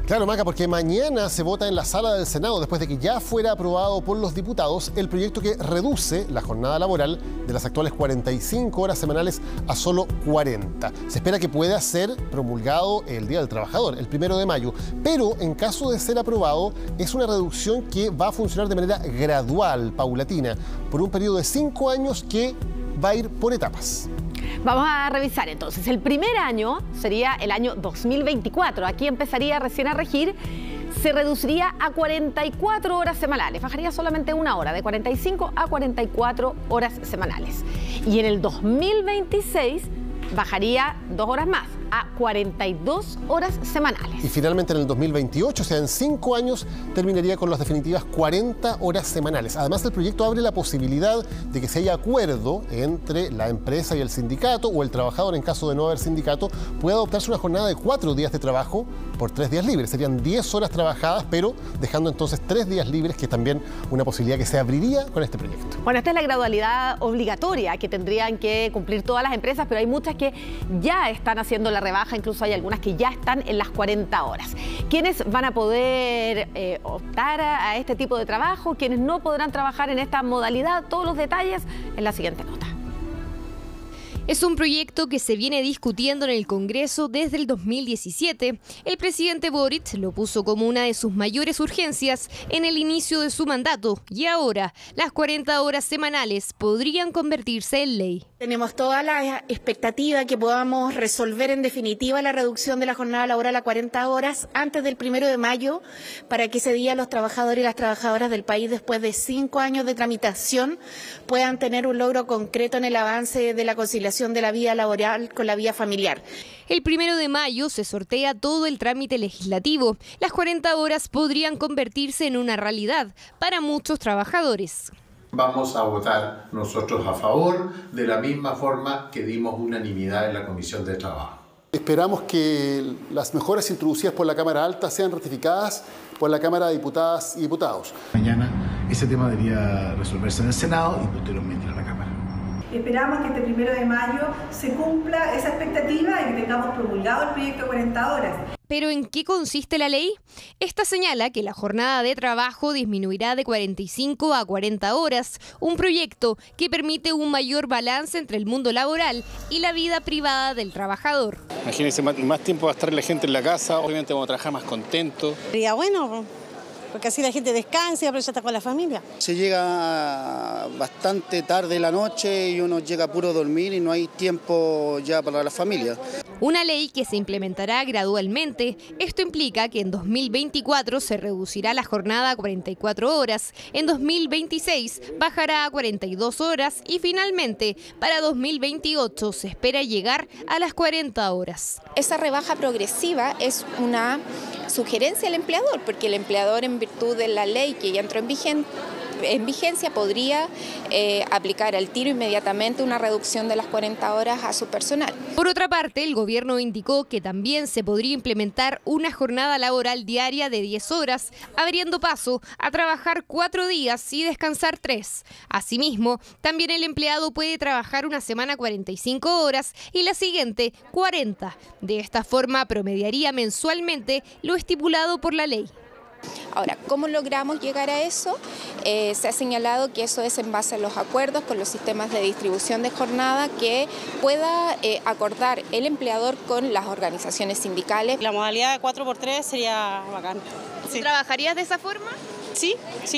Claro, Maca, porque mañana se vota en la sala del Senado, después de que ya fuera aprobado por los diputados, el proyecto que reduce la jornada laboral de las actuales 45 horas semanales a solo 40. Se espera que pueda ser promulgado el Día del Trabajador, el 1 de mayo, pero en caso de ser aprobado, es una reducción que va a funcionar de manera gradual, paulatina, por un periodo de 5 años que va a ir por etapas. Vamos a revisar entonces. El primer año sería el año 2024. Aquí empezaría recién a regir. Se reduciría a 44 horas semanales. Bajaría solamente una hora, de 45 a 44 horas semanales. Y en el 2026 bajaría 2 horas más, a 42 horas semanales. Y finalmente en el 2028, o sea, en 5 años, terminaría con las definitivas 40 horas semanales. Además, el proyecto abre la posibilidad de que si haya acuerdo entre la empresa y el sindicato, o el trabajador, en caso de no haber sindicato, pueda adoptarse una jornada de 4 días de trabajo por 3 días libres. Serían 10 horas trabajadas, pero dejando entonces 3 días libres, que es también una posibilidad que se abriría con este proyecto. Bueno, esta es la gradualidad obligatoria que tendrían que cumplir todas las empresas, pero hay muchas que ya están haciendo la rebaja, incluso hay algunas que ya están en las 40 horas. ¿Quiénes van a poder optar a este tipo de trabajo? ¿Quiénes no podrán trabajar en esta modalidad? Todos los detalles en la siguiente nota. Es un proyecto que se viene discutiendo en el Congreso desde el 2017. El presidente Boric lo puso como una de sus mayores urgencias en el inicio de su mandato y ahora las 40 horas semanales podrían convertirse en ley. Tenemos toda la expectativa que podamos resolver en definitiva la reducción de la jornada laboral a 40 horas antes del 1 de mayo para que ese día los trabajadores y las trabajadoras del país, después de 5 años de tramitación, puedan tener un logro concreto en el avance de la conciliación de la vida laboral con la vida familiar. El 1 de mayo se sortea todo el trámite legislativo. Las 40 horas podrían convertirse en una realidad para muchos trabajadores. Vamos a votar nosotros a favor, de la misma forma que dimos unanimidad en la Comisión de Trabajo. Esperamos que las mejoras introducidas por la Cámara Alta sean ratificadas por la Cámara de Diputadas y Diputados. Mañana ese tema debería resolverse en el Senado y posteriormente en la Cámara. Esperamos que este 1 de mayo se cumpla esa expectativa y que tengamos promulgado el proyecto de 40 horas. ¿Pero en qué consiste la ley? Esta señala que la jornada de trabajo disminuirá de 45 a 40 horas, un proyecto que permite un mayor balance entre el mundo laboral y la vida privada del trabajador. Imagínense, más tiempo va a estar la gente en la casa, obviamente vamos a trabajar más contentos. Sería bueno, porque así la gente descansa y ya está con la familia. Se llega bastante tarde en la noche y uno llega puro a dormir y no hay tiempo ya para la familia. Una ley que se implementará gradualmente. Esto implica que en 2024 se reducirá la jornada a 44 horas, en 2026 bajará a 42 horas y finalmente para 2028 se espera llegar a las 40 horas. Esa rebaja progresiva es una sugerencia al empleador, porque el empleador, en virtud de la ley que ya entró en vigencia, podría aplicar al tiro inmediatamente una reducción de las 40 horas a su personal. Por otra parte, el gobierno indicó que también se podría implementar una jornada laboral diaria de 10 horas, abriendo paso a trabajar 4 días y descansar 3. Asimismo, también el empleado puede trabajar una semana 45 horas y la siguiente 40. De esta forma promediaría mensualmente lo estipulado por la ley. Ahora, ¿cómo logramos llegar a eso? Se ha señalado que eso es en base a los acuerdos con los sistemas de distribución de jornada que pueda acordar el empleador con las organizaciones sindicales. La modalidad de 4x3 sería bacán. ¿Sí? ¿Trabajarías de esa forma? Sí.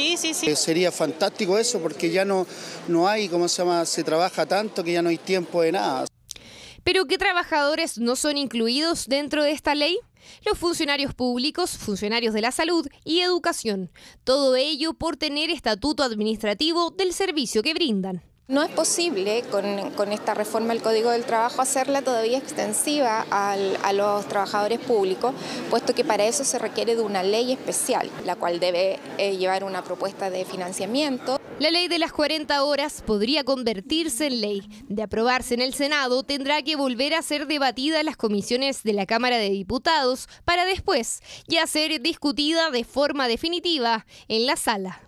Sería fantástico eso porque ya no hay, se trabaja tanto que ya no hay tiempo de nada. ¿Pero qué trabajadores no son incluidos dentro de esta ley? Los funcionarios públicos, funcionarios de la salud y educación. Todo ello por tener estatuto administrativo del servicio que brindan. No es posible con esta reforma del Código del Trabajo hacerla todavía extensiva a los trabajadores públicos, puesto que para eso se requiere de una ley especial, la cual debe llevar una propuesta de financiamiento. La ley de las 40 horas podría convertirse en ley. De aprobarse en el Senado, tendrá que volver a ser debatida en las comisiones de la Cámara de Diputados para después ya ser discutida de forma definitiva en la sala.